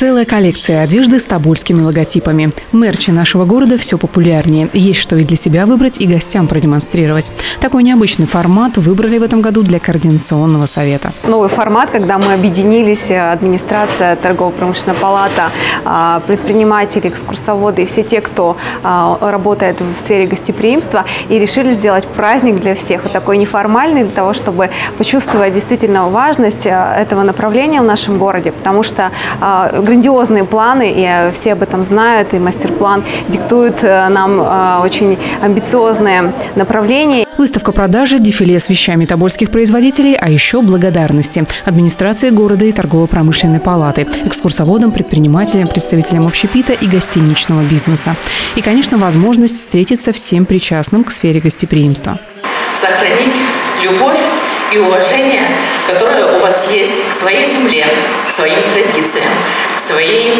Целая коллекция одежды с тобольскими логотипами. Мерчи нашего города все популярнее. Есть что и для себя выбрать, и гостям продемонстрировать. Такой необычный формат выбрали в этом году для Координационного совета. Новый формат, когда мы объединились, администрация, торгово-промышленная палата, предприниматели, экскурсоводы и все те, кто работает в сфере гостеприимства, и решили сделать праздник для всех. Вот такой неформальный, для того, чтобы почувствовать действительно важность этого направления в нашем городе, потому что грандиозные планы, и все об этом знают, и мастер-план диктует нам очень амбициозные направления. Выставка продажи, дефиле с вещами тобольских производителей, а еще благодарности администрации города и торгово-промышленной палаты, экскурсоводам, предпринимателям, представителям общепита и гостиничного бизнеса. И, конечно, возможность встретиться всем причастным к сфере гостеприимства. Сохранить любовь и уважение, которое у вас есть к своей земле, к своим традициям, к своей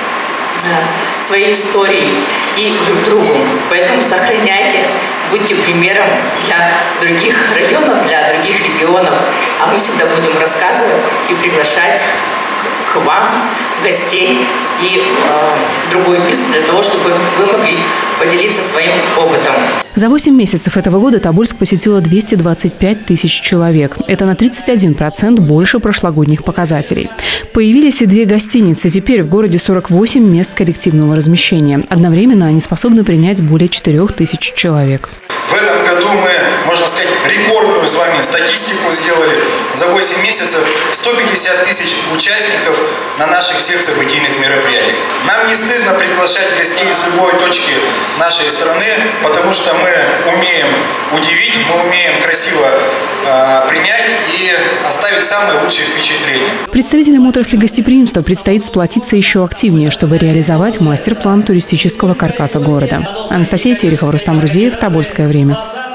истории и друг другу. Поэтому сохраняйте, будьте примером для других районов, для других регионов. А мы всегда будем рассказывать и приглашать к вам гостей и другой бизнес для того, чтобы вы могли поделиться своим опытом. За 8 месяцев этого года Тобольск посетило 225 тысяч человек. Это на 31% больше прошлогодних показателей. Появились и 2 гостиницы. Теперь в городе 48 мест коллективного размещения. Одновременно они способны принять более 4 тысяч человек. В этом году мы, можно сказать, рекордную с вами статистику сделали. За 8 месяцев 150 тысяч участников на наших всех событийных мероприятиях. Нам не стыдно приглашать гостей из любой точки нашей страны, потому что мы умеем удивить, мы умеем красиво принять и оставить самые лучшие впечатления. Представителям отрасли гостеприимства предстоит сплотиться еще активнее, чтобы реализовать мастер-план туристического каркаса города. Анастасия Терехова, Рустам Рузеев, Тобольское время.